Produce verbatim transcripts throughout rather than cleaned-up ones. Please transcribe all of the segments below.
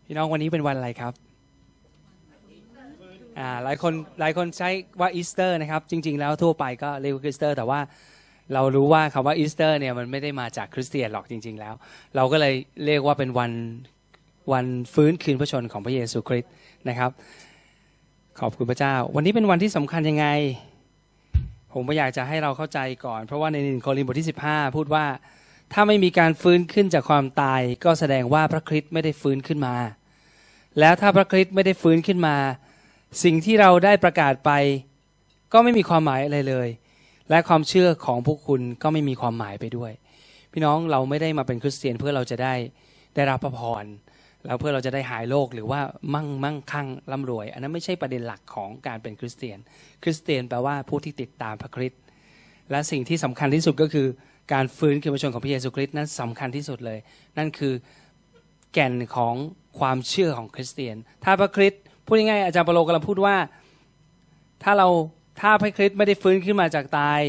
พี่น้องวันนี้เป็นวันอะไรครับอ่าหลายคนหลายคนใช้ว่าอีสเตอร์นะครับจริงๆแล้วทั่วไปก็เรียกว่าอีสเตอร์แต่ว่าเรารู้ว่าคำว่าอีสเตอร์เนี่ยมันไม่ได้มาจากคริสเตียนหรอกจริงๆแล้วเราก็เลยเรียกว่าเป็นวันวันฟื้นคืนพระชนของพระเยซูคริสต์นะครับขอบคุณพระเจ้าวันนี้เป็นวันที่สำคัญยังไงผมก็อยากจะให้เราเข้าใจก่อนเพราะว่าในหนึ่งโครินธ์บทที่สิบห้าพูดว่าถ้าไม่มีการฟื้นขึ้นจากความตายก็แสดงว่าพระคริสต์ไม่ได้ฟื้นขึ้นมาแล้วถ้าพระคริสต์ไม่ได้ฟื้นขึ้นมาสิ่งที่เราได้ประกาศไปก็ไม่มีความหมายอะไรเลยและความเชื่อของพวกคุณก็ไม่มีความหมายไปด้วยพี่น้องเราไม่ได้มาเป็นคริสเตียนเพื่อเราจะได้ได้รับพระพรแล้วเพื่อเราจะได้หายโรคหรือว่ามั่งมั่งคั่งร่ำรวยอันนั้นไม่ใช่ประเด็นหลักของการเป็นคริสเตียนคริสเตียนแปลว่าผู้ที่ติดตามพระคริสต์และสิ่งที่สำคัญที่สุดก็คือการฟื้นคืนพระชนของพระเยซูคริสต์นั้นสำคัญที่สุดเลยนั่นคือแก่นของความเชื่อของคริสเตียนถ้าพระคริสต์พูดง่ายๆอาจารย์เปโลกำลังพูดว่าถ้าเราถ้าพระคริสต์ไม่ได้ฟื้นขึ้นมาจากตาย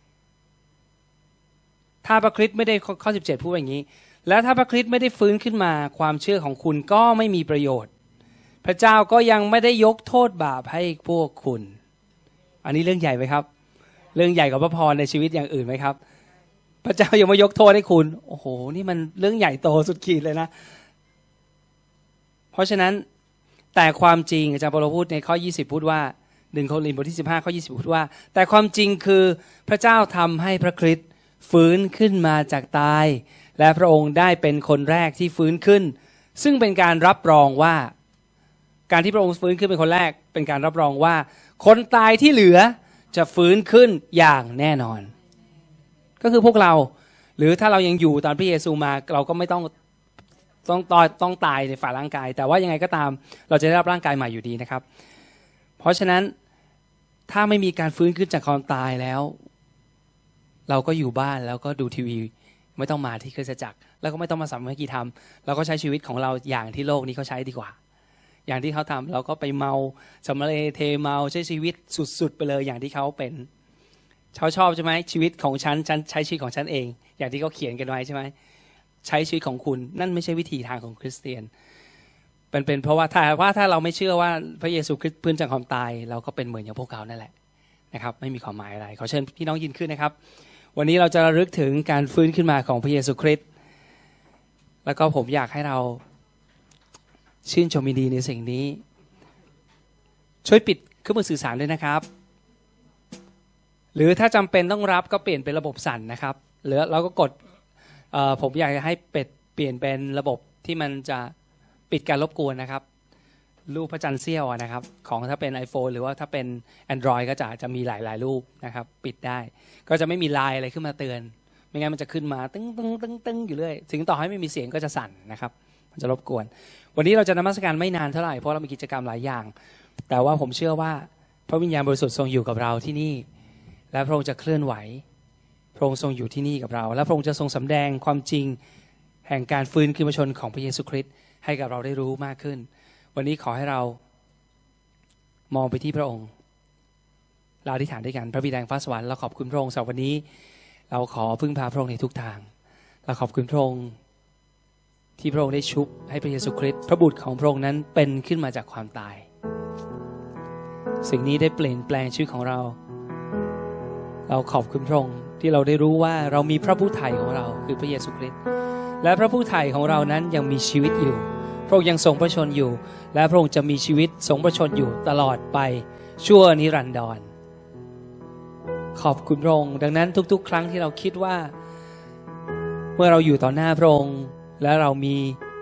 ถ้าพระคริสต์ไม่ได้ข้อสิบเจ็ดพูดอย่างนี้แล้วถ้าพระคริสต์ไม่ได้ฟื้นขึ้นมาความเชื่อของคุณก็ไม่มีประโยชน์พระเจ้าก็ยังไม่ได้ยกโทษบาปให้พวกคุณอันนี้เรื่องใหญ่ไหมครับเรื่องใหญ่กว่าพระพรในชีวิตอย่างอื่นไหมครับพระเจ้ายังไม่ยกโทษให้คุณโอ้โหนี่มันเรื่องใหญ่โตสุดขีดเลยนะเพราะฉะนั้นแต่ความจริงอาจารย์เปโลพูดในข้อยี่สิบพูดว่าหนึ่งโครินธ์บทที่สิบห้าข้อยี่สิบพูดว่าแต่ความจริงคือพระเจ้าทำให้พระคริสต์ฟื้นขึ้นมาจากตายและพระองค์ได้เป็นคนแรกที่ฟื้นขึ้นซึ่งเป็นการรับรองว่าการที่พระองค์ฟื้นขึ้นเป็นคนแรกเป็นการรับรองว่าคนตายที่เหลือจะฟื้นขึ้นอย่างแน่นอนก็คือพวกเราหรือถ้าเรายังอยู่ตอนพระเยซูมาเราก็ไม่ต้องต้องตายต้องตายในฝ่ายร่างกายแต่ว่ายังไงก็ตามเราจะได้รับร่างกายใหม่อยู่ดีนะครับเพราะฉะนั้นถ้าไม่มีการฟื้นขึ้นจากความตายแล้วเราก็อยู่บ้านแล้วก็ดูทีวีไม่ต้องมาที่คริสตจักรแล้วก็ไม่ต้องมาสามัคคีธรรมเราก็ใช้ชีวิตของเราอย่างที่โลกนี้เขาใช้ดีกว่าอย่างที่เขาทำเราก็ไปเมาสำเร็จเทเมาใช้ชีวิตสุดๆไปเลยอย่างที่เขาเป็นเขาชอบใช่ไหมชีวิตของฉันฉันใช้ชีวิตของฉันเองอย่างที่เขาเขียนกันไว้ใช่ไหมใช้ชีวิตของคุณนั่นไม่ใช่วิธีทางของคริสเตียนเป็นเป็นเพราะว่าถ้าว่าถ้าเราไม่เชื่อว่าพระเยซูคริสต์ฟื้นจากความตายเราก็เป็นเหมือนอย่างพวกเขานั่นแหละนะครับไม่มีความหมายอะไรขอเชิญพี่น้องยืนขึ้นนะครับวันนี้เราจะระลึกถึงการฟื้นขึ้นมาของพระเยซูคริสต์แล้วก็ผมอยากให้เราชื่นชมยินดีในสิ่งนี้ช่วยปิดเครื่องมือสื่อสารด้วยนะครับหรือถ้าจำเป็นต้องรับก็เปลี่ยนเป็นระบบสั่นนะครับหรือเราก็กดผมอยากจะให้เป็ดเปลี่ยนเป็นระบบที่มันจะปิดการรบกวนนะครับรูปพระจันทร์เสี้ยวนะครับของถ้าเป็น iPhone หรือว่าถ้าเป็น Android ก็จะจะมีหลายๆรูปนะครับปิดได้ก็จะไม่มีไลน์อะไรขึ้นมาเตือนไม่งั้นมันจะขึ้นมาตึ้งตึ้งตึ้งตึ้งอยู่เรื่อยถึงต่อให้ไม่มีเสียงก็จะสั่นนะครับมันจะรบกวนวันนี้เราจะนมัสการไม่นานเท่าไหร่เพราะเรามีกิจกรรมหลายอย่างแต่ว่าผมเชื่อว่าพระวิญญาณบริสุทธิ์ทรงอยู่กับเราที่นี่และพระองค์จะเคลื่อนไหวพระองค์ทรงอยู่ที่นี่กับเราและพระองค์จะทรงสำแดงความจริงแห่งการฟื้นคืนพระชนของพระเยซูคริสต์ให้กับเราได้รู้มากขึ้นวันนี้ขอให้เรามองไปที่พระองค์เราอธิษฐานด้วยกันพระบิดาแห่งฟ้าสวรรค์เราขอบคุณพระองค์สำหรับวันนี้เราขอพึ่งพาพระองค์ในทุกทางเราขอบคุณพระองค์ที่พระองค์ได้ชุบให้พระเยซูคริสต์พระบุตรของพระองค์นั้นเป็นขึ้นมาจากความตายสิ่งนี้ได้เปลี่ยนแปลงชีวิตของเราเราขอบคุณพระองค์ที่เราได้รู้ว่าเรามีพระผู้ไถ่ของเราคือพระเยซูคริสต์และพระผู้ไถ่ของเรานั้นยังมีชีวิตอยู่พระองค์ยังทรงพระชนอยู่และพระองค์จะมีชีวิตทรงพระชนอยู่ตลอดไปชั่วนิรันดรขอบคุณพระองค์ดังนั้นทุกๆครั้งที่เราคิดว่าเมื่อเราอยู่ต่อหน้าพระองค์และเรามี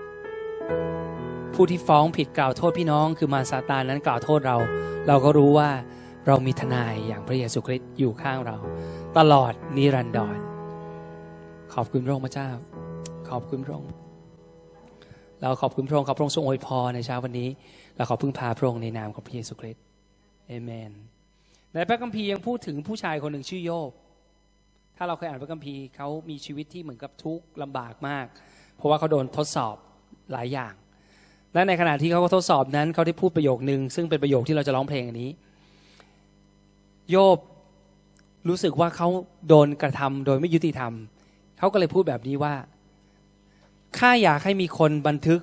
ผู้ที่ฟ้องผิดกล่าวโทษพี่น้องคือมารซาตานนั้นกล่าวโทษเราเราก็รู้ว่าเรามีทนายอย่างพระเยซูคริสต์อยู่ข้างเราตลอดนิรันดรขอบคุณพระองค์พระเจ้าขอบคุณพระองค์เราขอบคุณพระองค์ขอพระองค์ทรงอวยพรในเช้าวันนี้เราขอพึ่งพาพระองค์ในนามของพระเยซูคริสต์เอเมนในพระคัมภีร์ยังพูดถึงผู้ชายคนหนึ่งชื่อโยบถ้าเราเคยอ่านพระคัมภีร์เขามีชีวิตที่เหมือนกับทุกข์ลำบากมากเพราะว่าเขาโดนทดสอบหลายอย่างและในขณะที่เขาทดสอบนั้นเขาได้พูดประโยคนึงซึ่งเป็นประโยคที่เราจะร้องเพลงอันนี้โยบรู้สึกว่าเขาโดนกระทำโดยไม่ยุติธรรมเขาก็เลยพูดแบบนี้ว่าข้าอยากให้มีคนบันทึก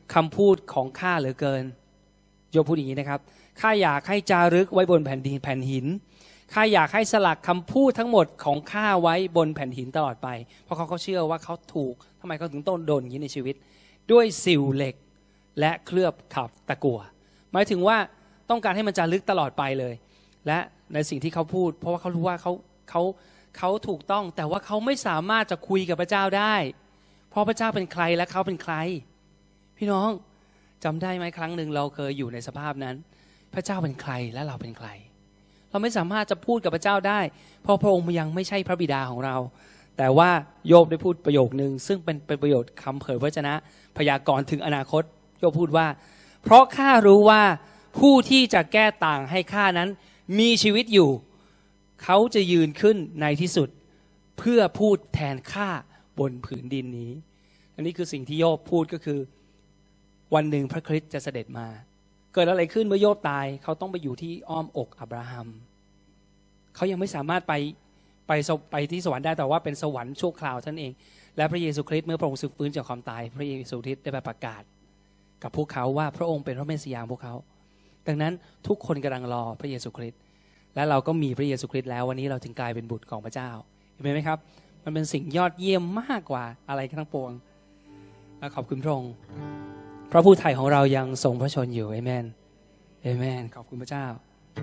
คำพูดของข้าเหลือเกินโยบพูดอย่างนี้นะครับข้าอยากให้จารึกไว้บนแผ่นดินแผ่นหินข้าอยากให้สลักคำพูดทั้งหมดของข้าไว้บนแผ่นหินตลอดไปเพราะเขาเขาเชื่อว่าเขาถูกทำไมเขาถึงต้องโดนอย่างนี้ในชีวิตด้วยสิวเหล็กและเคลือบขับตะกั่วหมายถึงว่าต้องการให้มันจารึกตลอดไปเลยและในสิ่งที่เขาพูดเพราะว่าเขารู้ว่าเขาเขาเขาถูกต้องแต่ว่าเขาไม่สามารถจะคุยกับพระเจ้าได้เพราะพระเจ้าเป็นใครและเขาเป็นใครพี่น้องจำได้ไหมครั้งหนึ่งเราเคยอยู่ในสภาพนั้นพระเจ้าเป็นใครและเราเป็นใครเราไม่สามารถจะพูดกับพระเจ้าได้เพราะพระองค์ยังไม่ใช่พระบิดาของเราแต่ว่าโยบได้พูดประโยคนึงซึ่งเป็นเป็นประโยชน์คำเผยพระวจนะพยากรณ์ถึงอนาคตโยบพูดว่าเพราะข้ารู้ว่าผู้ที่จะแก้ต่างให้ข้านั้นมีชีวิตอยู่เขาจะยืนขึ้นในที่สุดเพื่อพูดแทนข้าบนผืนดินนี้อันนี้คือสิ่งที่โยบพูดก็คือวันหนึ่งพระคริสต์จะเสด็จมาเกิดอะไรขึ้นเมื่อโยบตายเขาต้องไปอยู่ที่อ้อมอกอับราฮัมเขายังไม่สามารถไปไปไปที่สวรรค์ได้แต่ว่าเป็นสวรรค์ชั่วคราวท่านเองและพระเยซูคริสต์เมื่อพระองค์สึกฟื้นจากความตายพระเยซูคริสต์ได้ประกาศกับพวกเขาว่าพระองค์เป็นพระเมสสิยาของพวกเขาดังนั้นทุกคนกำลังรอพระเยซูคริสต์และเราก็มีพระเยซูคริสต์แล้ววันนี้เราถึงกลายเป็นบุตรของพระเจ้าเห็นไหมครับมันเป็นสิ่งยอดเยี่ยมมากกว่าอะไรทั้งปวงและขอบคุณพระองค์พระผู้ไถ่ของเรายังทรงพระชนอยู่เอเมนเอเมนขอบคุณพระเจ้า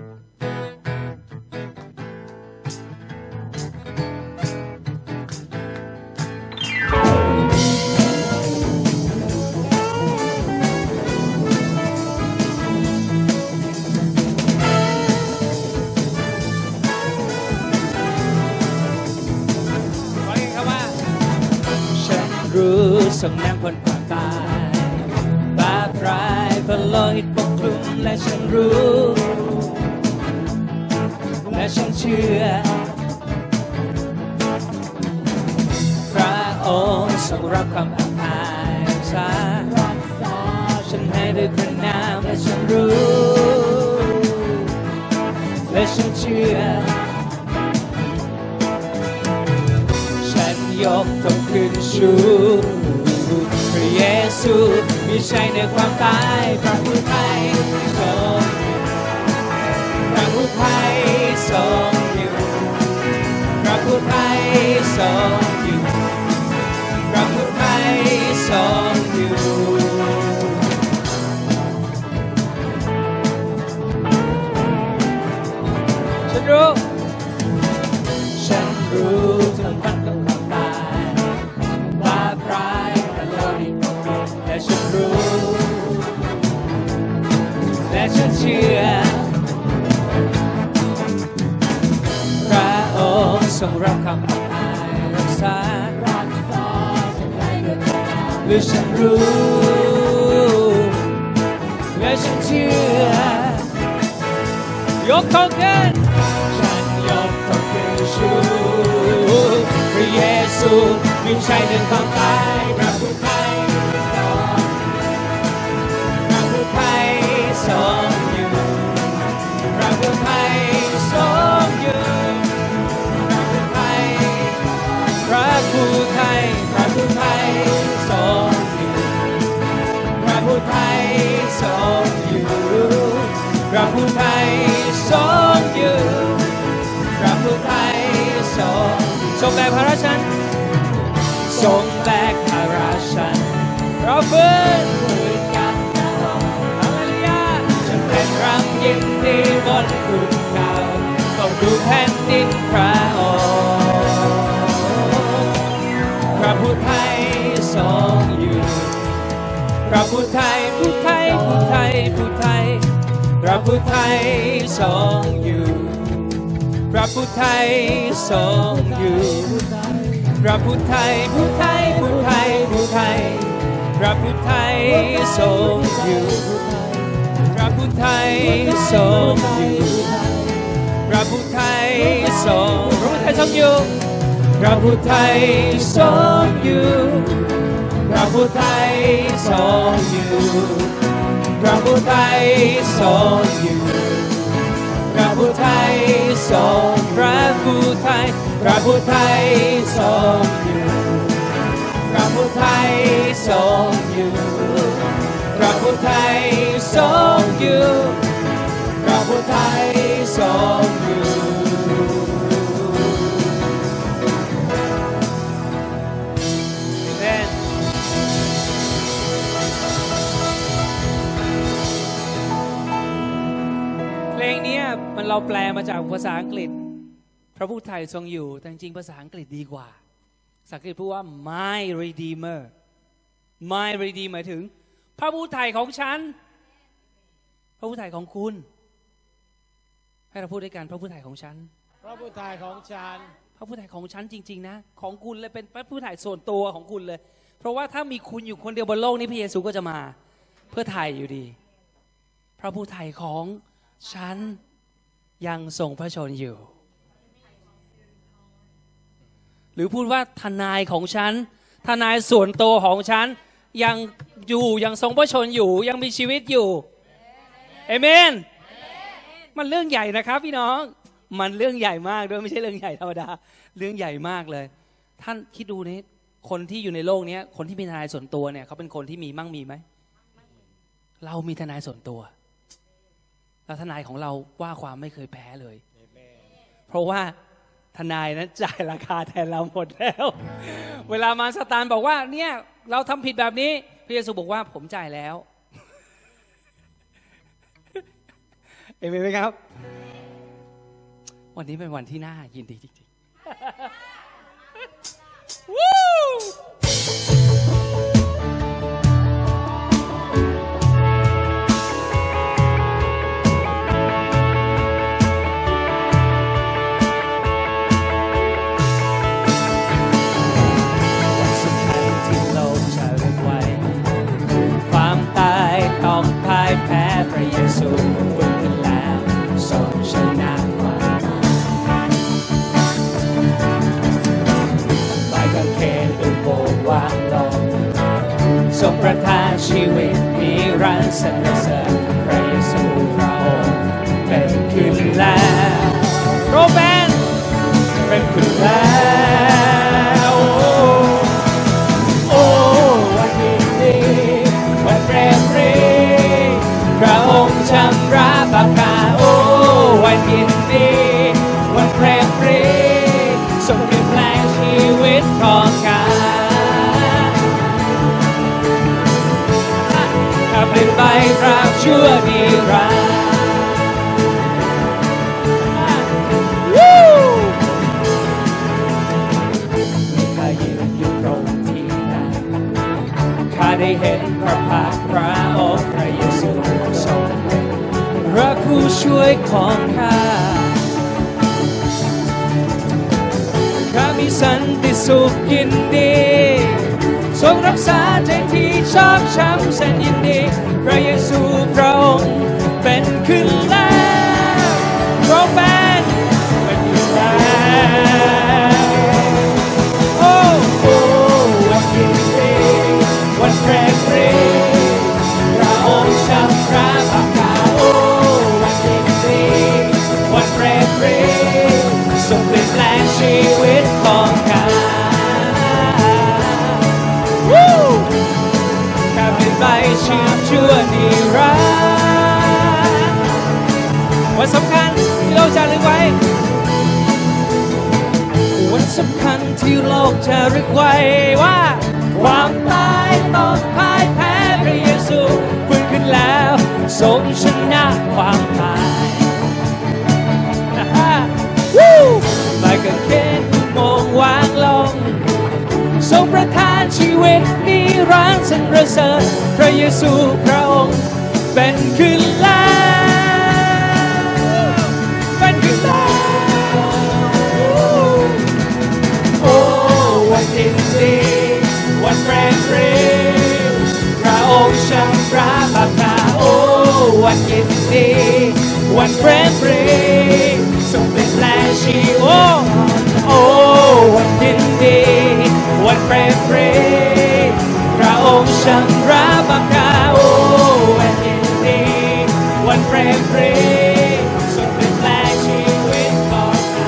รู้สำนักพ้นความตายบาปร้ายพระโลหิตปกคลุมและฉันรู้และฉันเชื่อพระองค์ทรงรับความอับอายสาฉันให้ด้วยพระนามและฉันรู้และฉันเชื่อยกตกขึ้นชูพระเยซูมีชัยในความตายพระผู้ไถ่ทรงพระผู้ไถ่ทรงอยู่พระผู้ไถ่ทรงอยู่พระผู้ไถ่ทรงอยู่ฉันรู้ฉันรู้ทั้งวันทั้งและฉันรู้และฉันเชื่อพระองค์ทรงรับคำอับอายรักษาและฉันรู้และฉันเชื่อยกของกันฉันยกของกันชูพระเยซูมีชัยเหนือความตายพระผู้ไถ่ทรงอยู่พระผู้ไถ่ทรงอยู่พระผู้ไถ่พระผู้ไถ่ทรงอยู่พระผู้ไถ่ทรงอยู่พระผู้ไถ่ทรงอยู่พระผู้ไถ่ทรงทรงแบกภาระฉันทรงแบกภาระฉันเราฟื้นรำยินดีบนภูเขาต้องดูแผ่นดินพระองค์พระผู้ไถ่ทรงอยู่พระผู้ไถ่ผู้ไถ่ผู้ไถ่ผู้ไถ่พระผู้ไถ่ทรงอยู่พระผู้ไถ่ทรงอยู่พระผู้ไถ่ผู้ไถ่ผู้ไถ่ผู้ไถ่พระผู้ไถ่ทรงอยู่พระผู้ไถ่ทรงอยู่พระผู้ไถ่ทรงพระผู้ไถ่ทรงอยู่พระผู้ไถ่ทรงอยู่พระผู้ไถ่ทรงอยู่พระผู้ไถ่ทรงอยู่พระผู้ไถ่ทรงพระผู้ไถ่พระผู้ไถ่ทรงอยู่พระผู้ไถ่ทรงอยู่พผู้ไทยทรงอยู่พระผู้ไทยทรงอยู่เอเมนเพลงนี้มันเราแปลมาจากภาษาอังกฤษพระผู้ไทยทรงอยู่แต่จริงๆภาษาอังกฤษดีกว่าภาษาอังกฤษพูดว่า my redeemer my redeemer หมายถึงพระผู้ไทยของฉันพระผู้ไทยของคุณให้เราพูดด้วยกันพระผู้ไทยของฉันพระผู้ไทยของฉันพระผู้ไทยของฉันจริงๆนะของคุณเลยเป็นพระผู้ไทยส่วนตัวของคุณเลยเพราะว่าถ้ามีคุณอยู่คนเดียวบนโลกนี้พระเยซูก็จะมาเพื่อไทยอยู่ดีพระผู้ไทยของฉันยังทรงพระชนอยู่หรือพูดว่าทนายของฉันทนายส่วนตัวของฉันยังอยู่ยังทรงพระชนอยู่ยังมีชีวิตอยู่เอเมนมันเรื่องใหญ่นะครับพี่น้องมันเรื่องใหญ่มากด้วยไม่ใช่เรื่องใหญ่ธรรมดาเรื่องใหญ่มากเลยท่านคิดดูนี่คนที่อยู่ในโลกนี้คนที่มีทนายส่วนตัวเนี่ยเขาเป็นคนที่มีมั่งมีไหมเรามีทนายส่วนตัวแล้วทนายของเราว่าความไม่เคยแพ้เลยเพราะว่าทนายนั้นจ่ายราคาแทนเราหมดแล้วเวลามารซาตานบอกว่าเนี่ยเราทำผิดแบบนี้พระเยซูบอกว่าผมจ่ายแล้วเอเมนไหมครับวันนี้เป็นวันที่น่ายินดีจริงๆวู้ต้องพ่ายแพ้พระเยซูฟื้นขึ้นแล้วทรงชนะความตายกางเขนถูกโบกวางลงทรงประทานชีวิตนิรันดร์สรรเสริญพระเยซูพระองค์เป็นขึ้นแล้วโรแมนเป็นขึ้นแล้วโอ้วันนี้วันเปรมปรีพระองค์ชำระบาปข้าโอ้วันยินดีวันเปรมปรีทรงเปลี่ยนแปลงชีวิตของข้าข้าเปลี่ยนไปตราบชั่วนิรันดร์ข้ายืนอยู่ตรงที่นั้นข้าได้เห็นพระพักตร์พระองค์พระเยซูทรงเป็นพระผู้ช่วยของข้าข้ามีสันติสุขยินดีทรงรักษาใจที่ชอบช้ำแสนยินดีพระเยซูพระองค์เป็นขึ้นแล้วพระองค์เป็นเป็นขึ้นแล้วโอ้โอ้วันยินดีวันแปรปรีพระองค์ชำระบาปข้าโอ้วันยินดีวันแปรปรีทรงเปลี่ยนแปลงชีวิตของข้าข้าเป็นไปชีวิตชั่วนิรันดร์วันสำคัญที่เราจะลึกไว้วันสำคัญที่โลกจะรึกไว้ว่าความตายต้องพ่ายแพ้พระเยซูฟื้นขึ้นแล้วทรงชนะความตายไม่กางเขนถูกโมงวางลงทรงประทานชีวิตนิรันดร์สรรเสริญพระเยซูพระองค์เป็นขึ้นแล้วเป็นขึ้นแล้วโอ้วันยินดีวันแปรปรีพระองค์ชำระบาปข้าโอ้วันยินดีวันแปรปรีทรงเปลี่ยนแปลงชีวิตโอ้โอ้วันยินดีวันแปรปรีพระองค์ชำระบาปข้าโอ้วันยินดีวันแปรปรีทรงเปลี่ยนแปลงชีวิตของข้า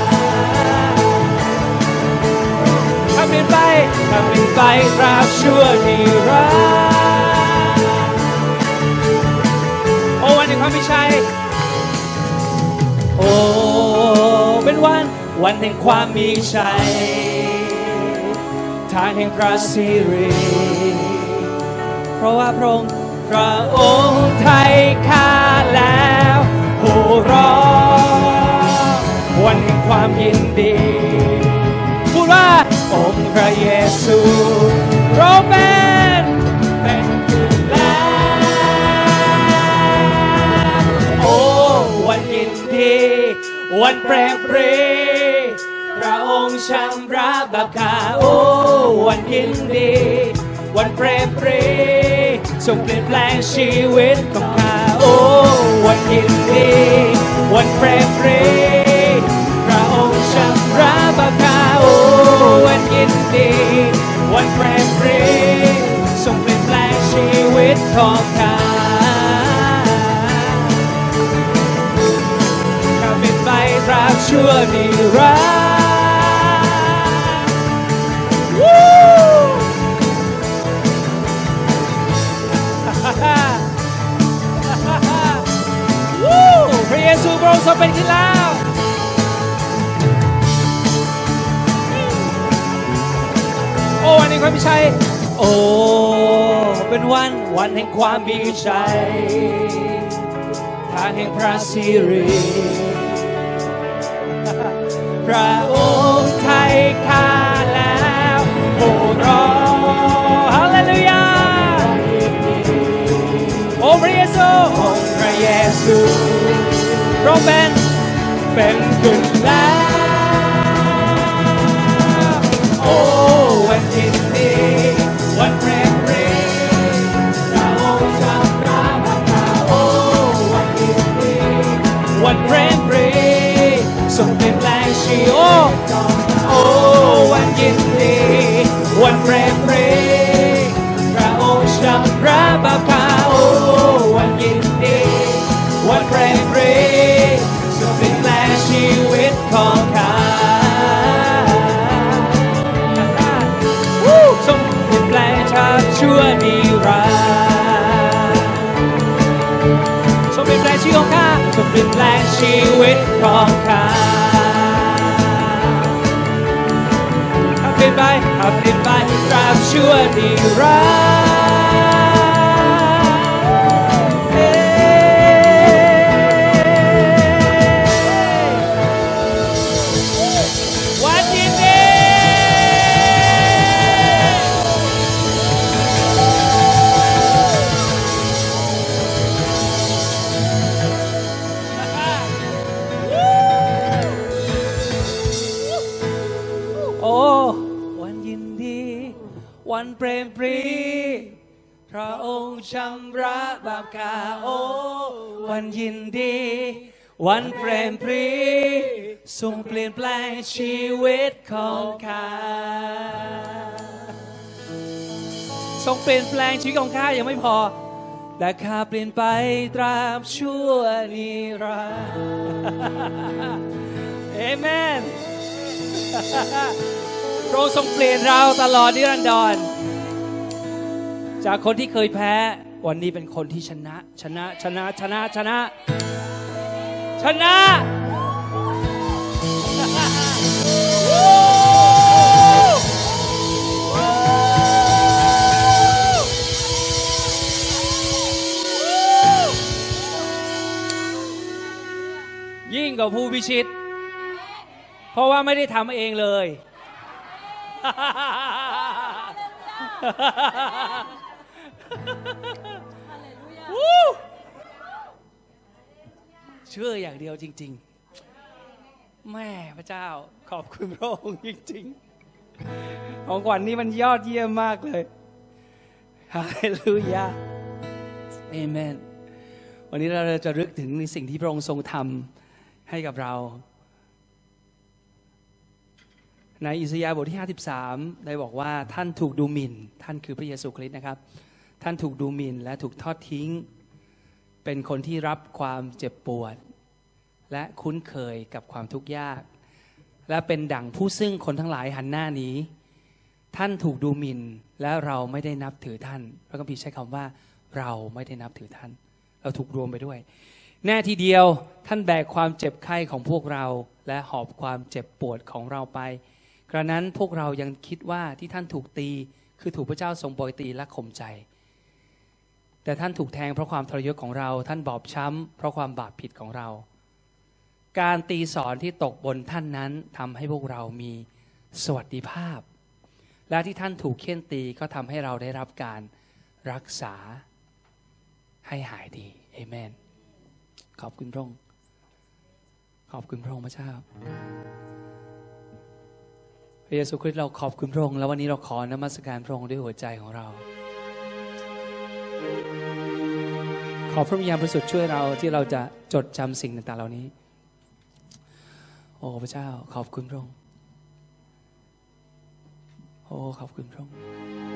ข้าเปลี่ยนไปข้าเปลี่ยนไปตราบชั่วนิรันดร์วันวันแห่งความมีชัยทางแห่งพระสิริเพราะว่าพระองค์พระองค์ไถ่ข้าแล้วโห่ร้องวันแห่งความยินดีพูดว่าองค์พระเยซูเราเป็นเป็นขึ้นแล้วโอ้วันยินดีวันเปรมปรีพระองค์ชำระบาปข้าโอ้วันยินดีวันเปรมปรีทรงเปลี่ยนแปลงชีวิตของข้าโอ้วันยินดีวันเปรมปรีพระองค์ชำระบาปข้าโอ้วันยินดีวันเปรมปรีทรงเปลี่ยนแปลงชีวิตของข้าข้าเป็นไปตราบชั่วนิรันดร์พระเยซูพระองค์ทรงเป็นขึ้นแล้วโอ้วันนี้ความมีชัยโอ้เป็นวันวันแห่งความมีชัยทางแห่งพระสิริพระองค์ไถ่ข้าแล้วโอ้ร้องฮาเลลูยาโอ้พระเยซูโอ้พระเยซูเราเป็นเป็นขึ้นแล้วโอ้วันยินดีวันเปรมปรีพระองค์ชำระบาปข้าโอ้วันยินดีวันเปรมปรีทรงเปลี่ยนแปลงชีวิตโอ้วันยินดีวันเปรมปรีพระองค์ชำระบาปข้าโอ้วันยินดีวันเปรมปรีทรงเปลี่ยนแปลงชีวิตของข้าทรงเปลี่ยนแปลงชาติชั่วนิรันดร์ทรงเปลี่ยนแปลงชีวิตของข้าทรงเปลี่ยนแปลงชีวิตของข้าข้าเปลี่ยนไปข้าเปลี่ยนไปตราบชั่วนิรันดร์วันเปรมปรีพระองค์ชำระบาปข้าโอ้วันยินดีวันเปรมปรีทรงเปลี่ยนแปลงชีวิตของข้าทรงเปลี่ยนแปลงชีวิตของข้ายังไม่พอแต่ข้าเปลี่ยนไปตราบชั่วนิรันดร์เอเมนพระองค์ทรงเปลี่ยนเราตลอดนิรันดรจากคนที่เคยแพ้วันนี้เป็นคนที่ชนะชนะชนะชนะชนะชนะยิ่งกว่าผู้พิชิตเพราะว่าไม่ได้ทำเองเลยเชื่ออย่างเดียวจริงๆแม่พระเจ้าขอบคุณพระองค์จริงๆของขวัญนี้มันยอดเยี่ยมมากเลยฮาเลลูยาเอเมนวันนี้เราจะรึกถึงในสิ่งที่พระองค์ทรงทำให้กับเราในอิสยาห์บทที่ห้าสิบสามได้บอกว่าท่านถูกดูหมิ่นท่านคือพระเยซูคริสต์นะครับท่านถูกดูหมิ่นและถูกทอดทิ้งเป็นคนที่รับความเจ็บปวดและคุ้นเคยกับความทุกข์ยากและเป็นดั่งผู้ซึ่งคนทั้งหลายหันหน้าหนีท่านถูกดูหมิ่นและเราไม่ได้นับถือท่านพระคัมภีร์ใช้คำว่าเราไม่ได้นับถือท่านเราถูกรวมไปด้วยแน่ทีเดียวท่านแบกความเจ็บไข้ของพวกเราและหอบความเจ็บปวดของเราไปกระนั้นพวกเรายังคิดว่าที่ท่านถูกตีคือถูกพระเจ้าทรงโปรยตีและข่มใจแต่ท่านถูกแทงเพราะความทรยศของเราท่านบอบช้ำเพราะความบาปผิดของเราการตีสอนที่ตกบนท่านนั้นทำให้พวกเรามีสวัสดิภาพและที่ท่านถูกเฆ่นตีก็ทำให้เราได้รับการรักษาให้หายดีเอเมนขอบคุณพระองค์ขอบคุณพระองค์พระเจ้าพระเยซูคริสต์เราขอบคุณพระองค์แล้ววันนี้เราขอนมัสการพระองค์ด้วยหัวใจของเราขอพระวิญญาณบริสุทธิ์ช่วยเราที่เราจะจดจำสิ่งต่างๆเหล่านี้โอ้พระเจ้าขอบคุณพระองค์โอ้ขอบคุณพระองค์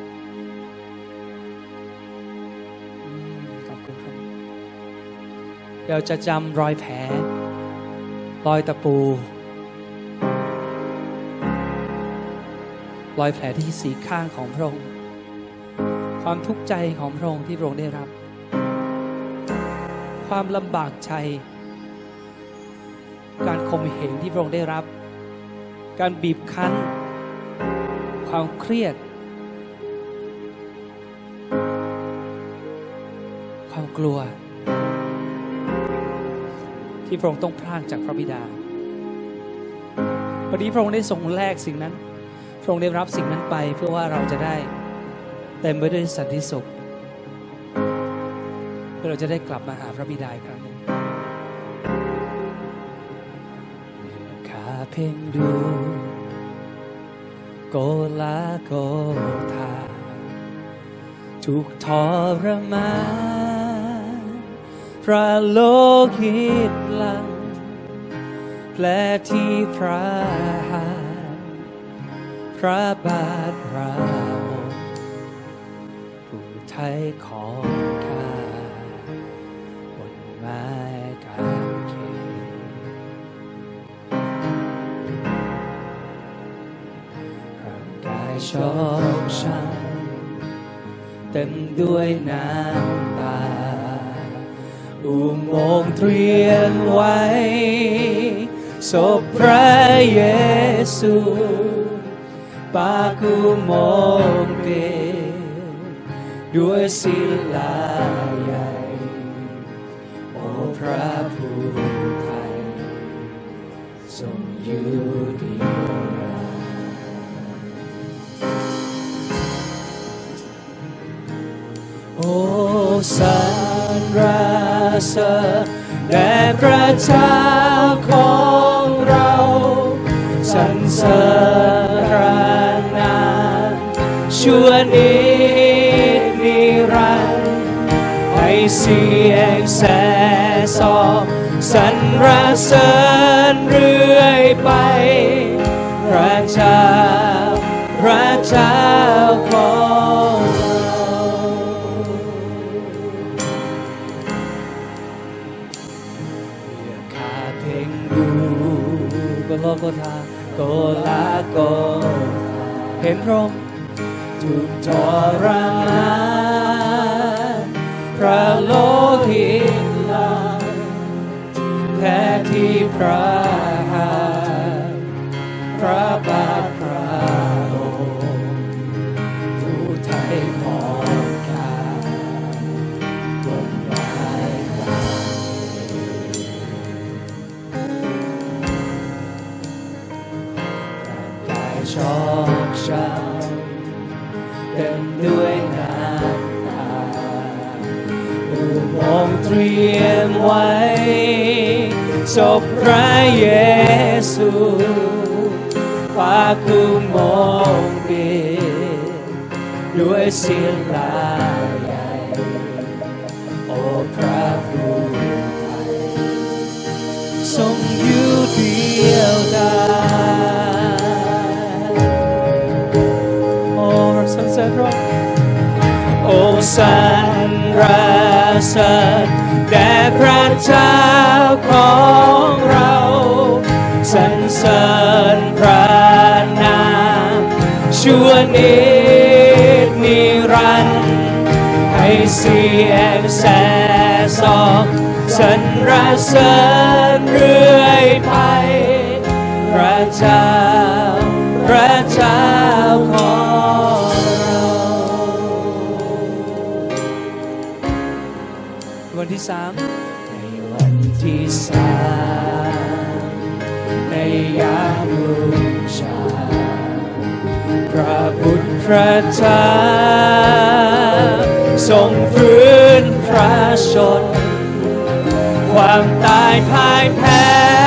ขอบคุณพระองค์เราจะจำรอยแผลรอยตะปูรอยแผลที่สีข้างของพระองค์ความทุกข์ใจของพระองค์ที่พระองค์ได้รับความลำบากใจการข่มเหงที่พระองค์ได้รับการบีบคั้นความเครียดความกลัวที่พระองค์ต้องพรากจากพระบิดาวันนี้พระองค์ได้ทรงแลกสิ่งนั้นพระองค์ได้รับสิ่งนั้นไปเพื่อว่าเราจะได้เต็มไปด้วยสันติสุขเพื่อเราจะได้กลับมาหาพระบิดาอีกครั้งหนึ่งข้าเพ่งดูโกลาโกธาถูกทรมานพระโลหิตหลั่งแผลที่พระหัตถ์พระบาทพระองค์ผู้ไถ่ของข้าบนไม้กางเขนร่างกายชอกช้ำเต็มด้วยน้ำตาอุโมงค์เตรียมไว้ศพพระเยซูปากอุโมงค์ปิดด้วยศิลาใหญ่โอ้พระผู้ไถ่ทรงอยู่เดียวดายโอ้สรรเสริญแด่พระเจ้าของเราสรรเสริญนามชั่วนิรันดร์ให้เสียงแส่ซองสรรเสริญเรื่อยไปพระเจ้าพระเจ้าของโลโกธาโกลาโกเห็นพระองค์ถูกทรมานพระโลหิตหลั่งแผลที่พระหัตถ์พระบาทพระองค์ผู้ไถ่ของข้าบนไม้กางชอกช้ำเต็มด้วยน้ำตาอุโมงค์เตรียมไว้ศพพระเยซูปากอุโมงค์ปิดด้วยศิลาใหญ่โอ้พระผู้ไถ่ทรงอยู่เดียวดายสรรเสริญพระองค์โอ้สรรเสริญแด่พระเจ้าของเราสรรเสริญพระนามชั่วนิรันดร์ให้เสียงแส่ซองสรรเสริญเรื่อยไปเจ้าพระเจ้าของเราวันที่สามในวันที่สามในยามรุ่งเช้าพระบุตรพระเจ้าทรงฟื้นพระชนความตายพ่ายแพ้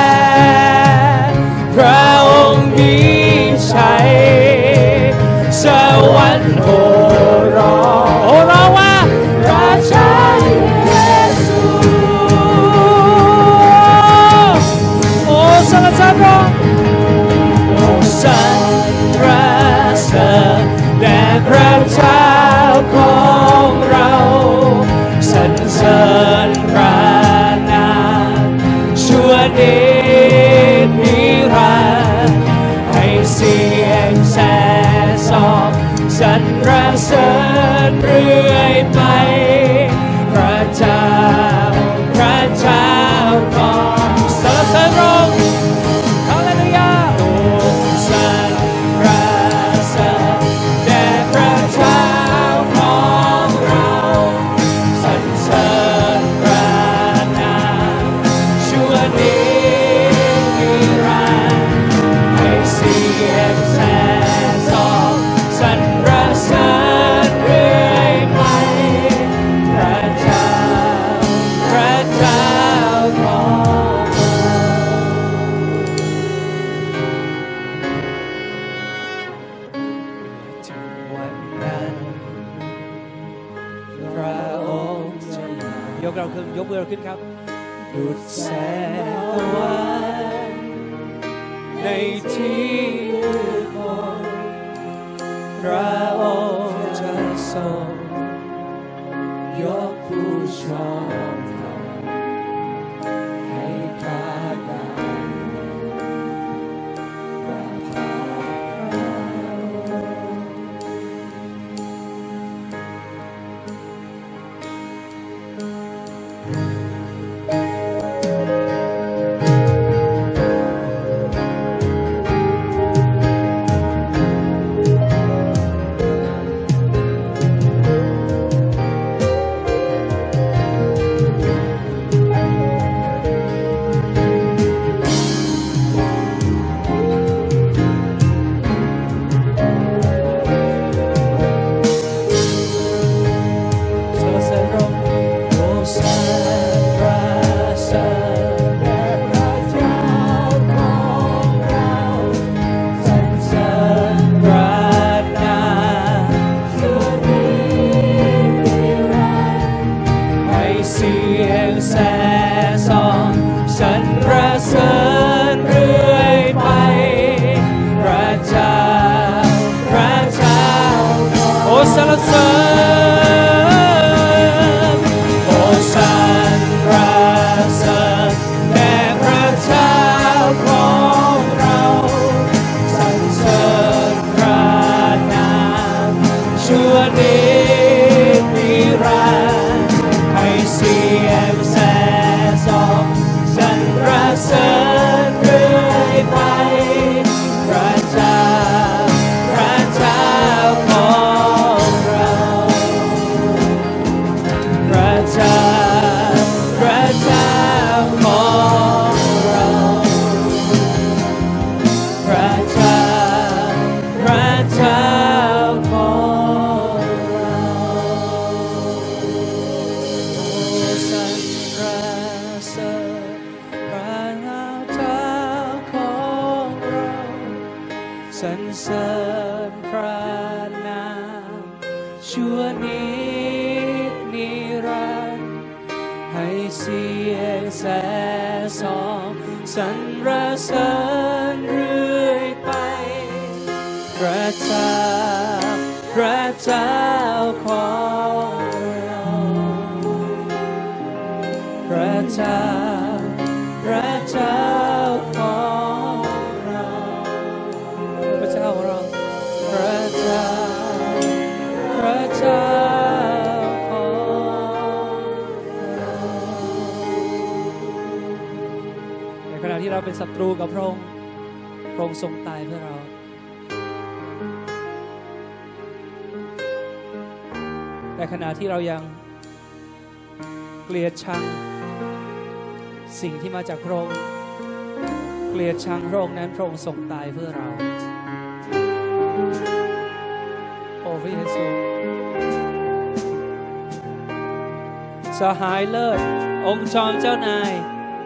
พระองค์มีชัยสวรรค์โห่ร้องโห่ร้องว่าพระเจ้าเยซูโอ้สรรเสริญพระองค์โอ้สรรเสริญแด่พระเจ้าของเราสรรเสริญพระนามชั่วนินิรันดร์ให้เสียงแซ่ซองสรรเสริญเรื่อยไปพระเจ้าพระเจ้าของสรรเสริญพระองค์ฮาเลลูยาโอ้สรรเสริญแด่พระเจ้าของเราสรรเสริญพระนามชั่วนิรันดร์ให้เสียงแซ่ซองสรรเสริญเรื่อยไปพระเจ้าพระเจ้าของถึงวันนั้นพระองค์จะมายกเราขึ้นยกมือเราขึ้นครับดุจแสงตะวันในที่มืดมนพระองค์จะทรงยกผู้ชอบธรรมให้ข้าได้ประภาพเราสรรเสริญพระองค์โอ้สรรเสริญแด่พระเจ้าของเราสรรเสริญพระนามชั่วนิรันดร์ให้เสียงแซ่ซองสรรเสริญเรื่อยไปพระเจ้าพระเจ้าโอ้สรรเสริญโอ้สรรเสริญแด่พระเจ้าของเราสรรเสริญพระนามชั่วนิรันดร์ให้เสียงแซ่ซองสรรเสริญเรื่อยไปพระเจ้าพระเจ้าของเราพระเจ้าพระเจ้าของเราพระเจ้าพระเจ้าของเราโอ้สรรเสริญพระนามเจ้าของเราสรรเสริญพระนามชั่วนินิรันดร์ให้เสียงแซ่ซองสรรเสริญเรื่อยไปพระเจ้าพระเจ้าของเราพระเจ้าพระเจ้าของเราพระเจ้าของเราพระเจ้าพระเจ้าของเราในขณะที่เราเป็นศัตรูกับพระองค์พระองค์ทรงตายเพื่อเราแต่ขณะที่เรายังเกลียดชังสิ่งที่มาจากพระองค์เกลียดชังพระองค์นั้นพระองค์ทรงตายเพื่อเราโอ้พระเยซูสหายเลิศองค์จอมเจ้านาย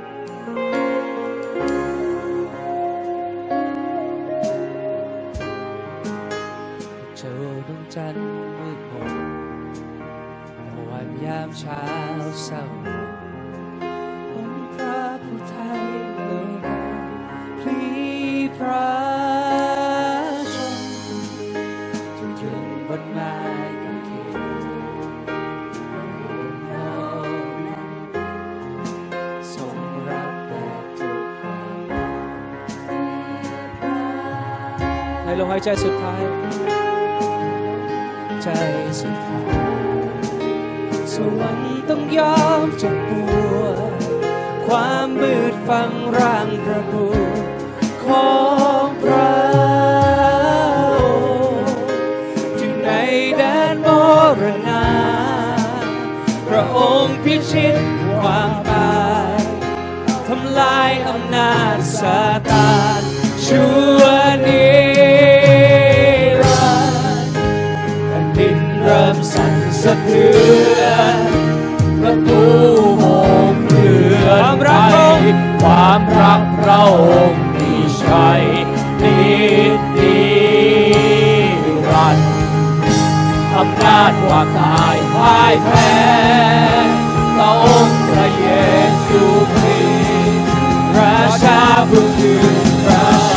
เจ้าดวงจันทร์มืดมนวันยามเช้าเศร้าองค์พระผู้ไทยเอ่ยพลีพระชนจนถึงบนไม้กางเขนทรงรับแบกทุกความในลมหายใจสุดท้ายใจสุดท้ายสวรรค์ต้องยอมเจ็บปวดความมืดฝังร่างพระบุตรของพระองค์อยู่ในแดนมรณะพระองค์พิชิตความตายทำลายอำนาจซาตานชั่วนิรันดร์แผ่นดินเริ่มสั่นสะเทือนประตูโงเรือนไปความรักพระองค์มีชัยนินิรันดร์อำนาจความตายพ่ายแพ้พระองค์พระเยซูคริสต์ราชาผู้ยืนประช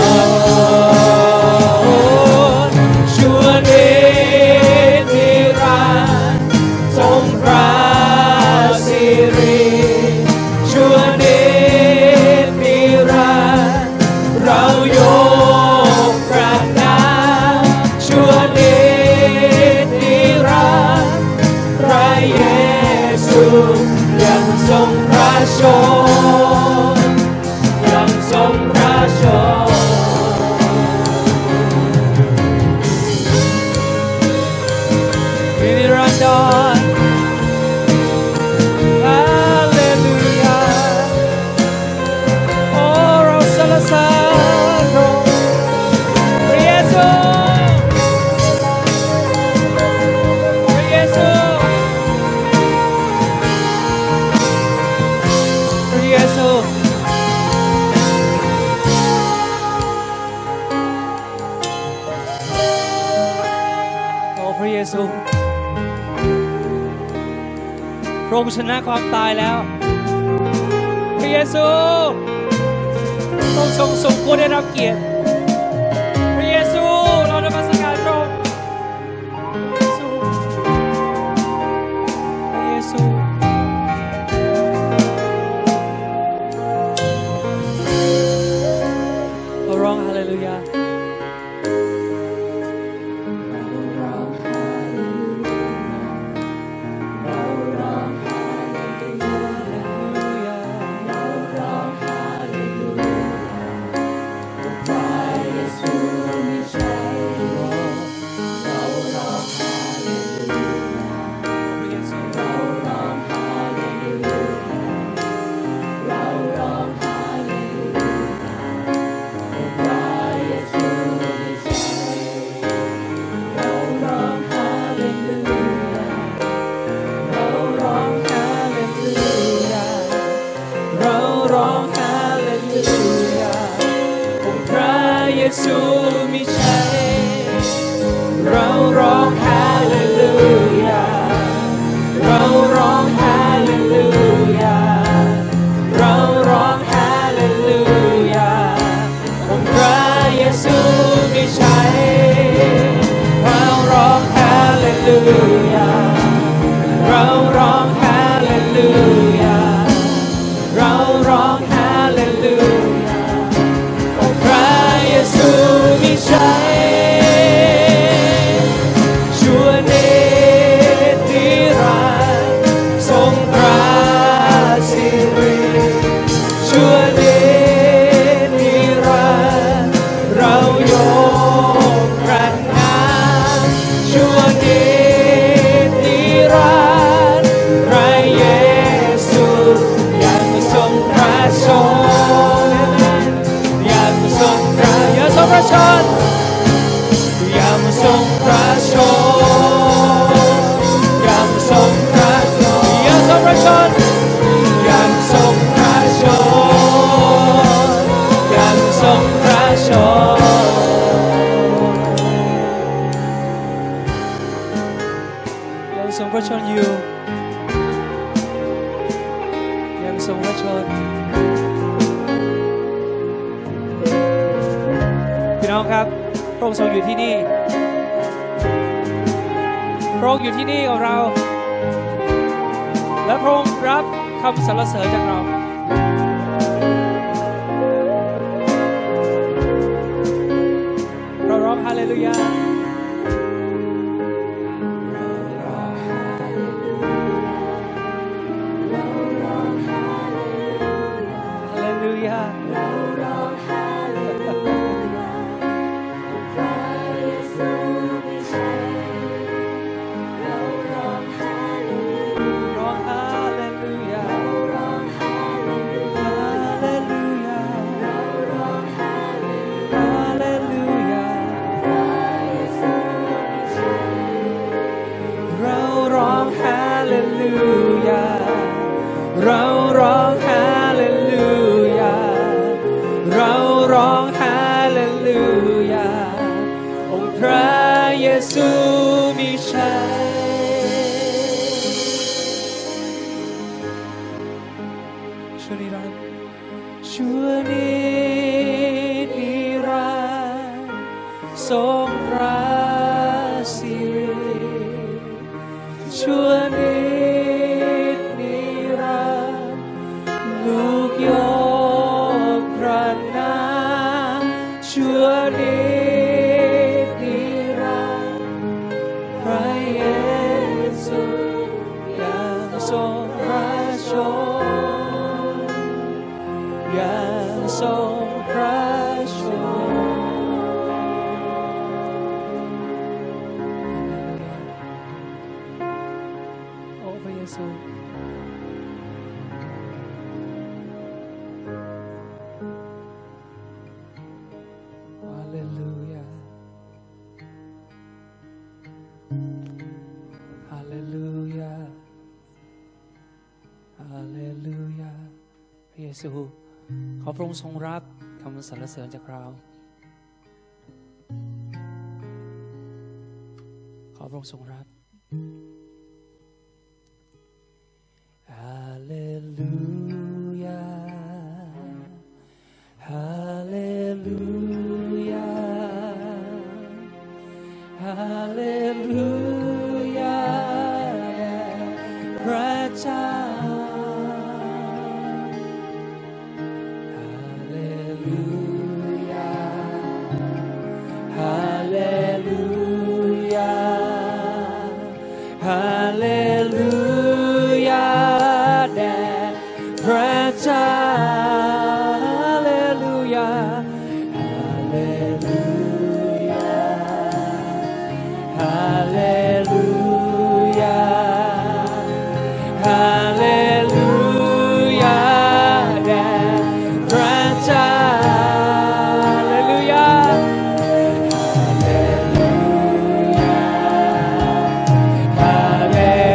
นชั่วนิรันดร์ทรงพระสิริชั่วนิรันดร์เรายกพระนามชั่วนิรันดร์พระเยซูยังทรงพระชนยังทรงพระชนนิรันดรฮาเลลูยาโอ้เราสรรเสริญพระองค์พระเยซูพระเยซูพระเยซูโอ้พระเยซูพระองค์ชนะความตายแล้วพระเยซูพระองค์ทรงสมควรได้รับเกียรติพระเยซูเรานมัสการพระองค์พระเยซูเราร้องฮาเลลูยาพนยังทรงพระชนยังทรงพระชนยังทรงพระชนยังทรงพระชนยังทรงพระชนยังทรงพระชนอยู่ยังทรงพระชนพี่น้องครับพระองค์ทรงอยู่ที่นี่พระองค์อยู่ที่นี่กับเราและพระองค์รับคำสรรเสริญจากเราเราร้องฮาเลลูยาฮาเลลูยาเราร้องฮาเลลูยาเราร้องฮาเลลูยาองค์พระเยซูมีชัยชั่วนิรันดร์ชั่วนิรันดร์ทรงพระสิริชั่วนิเยซูขอพระองค์ทรงรับคำสรรเสริญจากเราขอพระองค์ทรงรับฮาเลลูยาฮาเลลูยาฮาเลลูยาพระเจ้า Hallelujah.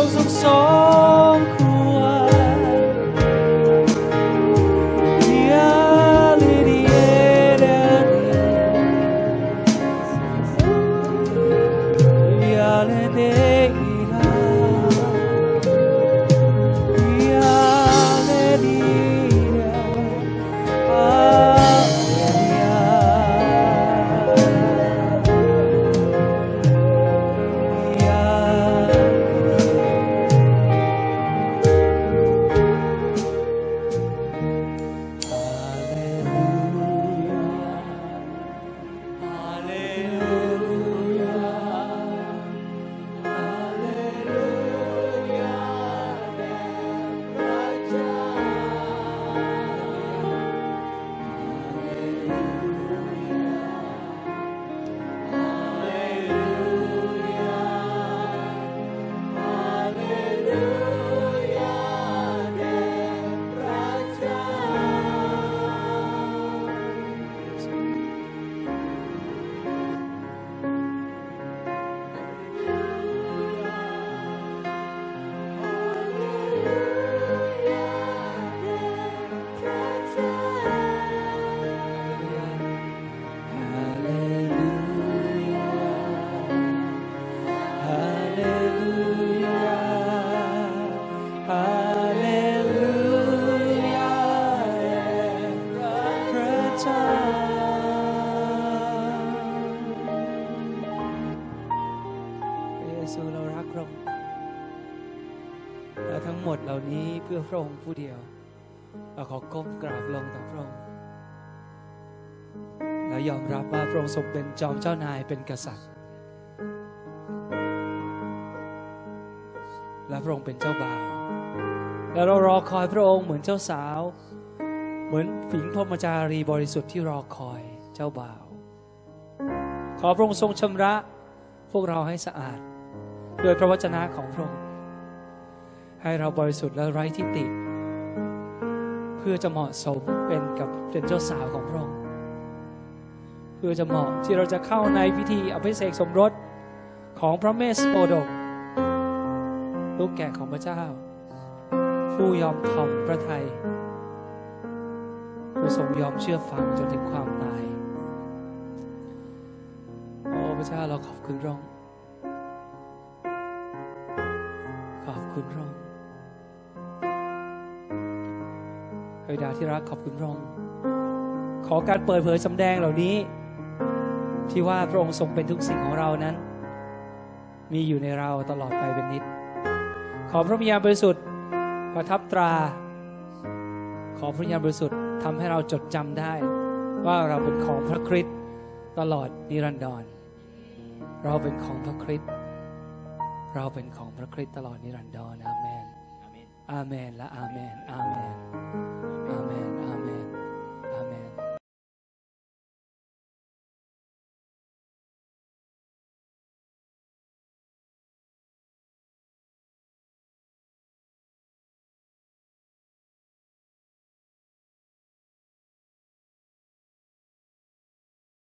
ค์ทรงสมควรยาลิเดียเดยาเลเดเหล่านี้เพื่อพระองค์ผู้เดียวเราขอก้มกราบลงต่อพระองค์และยอมรับว่าพระองค์ทรงเป็นจอมเจ้านายเป็นกษัตริย์และพระองค์เป็นเจ้าบ่าวและเรารอคอยพระองค์เหมือนเจ้าสาวเหมือนฝีพรหมจารีบริสุทธิ์ที่รอคอยเจ้าบ่าวขอพระองค์ทรงชำระพวกเราให้สะอาดด้วยพระวจนะของพระองค์ให้เราบริสุทธิ์และไร้ทิฏฐิเพื่อจะเหมาะสมเป็นกับเป็นเจ้าสาวของพระองค์เพื่อจะเหมาะที่เราจะเข้าในพิธีอภิเษกสมรสของพระเมสโปดกลูกแกะของพระเจ้าผู้ยอมถ่อมพระทัยผู้ทรงยอมเชื่อฟังจนถึงความตายโอ้พระเจ้าเราขอบคุณพระองค์ขอบคุณพระองค์เฮ้ยดาที่รักขอบคุณพระองค์ขอการเปิดเผยสำแดงเหล่านี้ที่ว่าพระองค์ทรงเป็นทุกสิ่งของเรานั้นมีอยู่ในเราตลอดไปเป็นนิจขอพระวิญญาณบริสุทธิ์ประทับตราขอพระวิญญาณบริสุทธิ์ทำให้เราจดจำได้ว่าเราเป็นของพระคริสต์ตลอดนิรันดรเราเป็นของพระคริสต์เราเป็นของพระคริสต์ตลอดนิรันดรอาเมนอาเมนและอาเมนอาเมน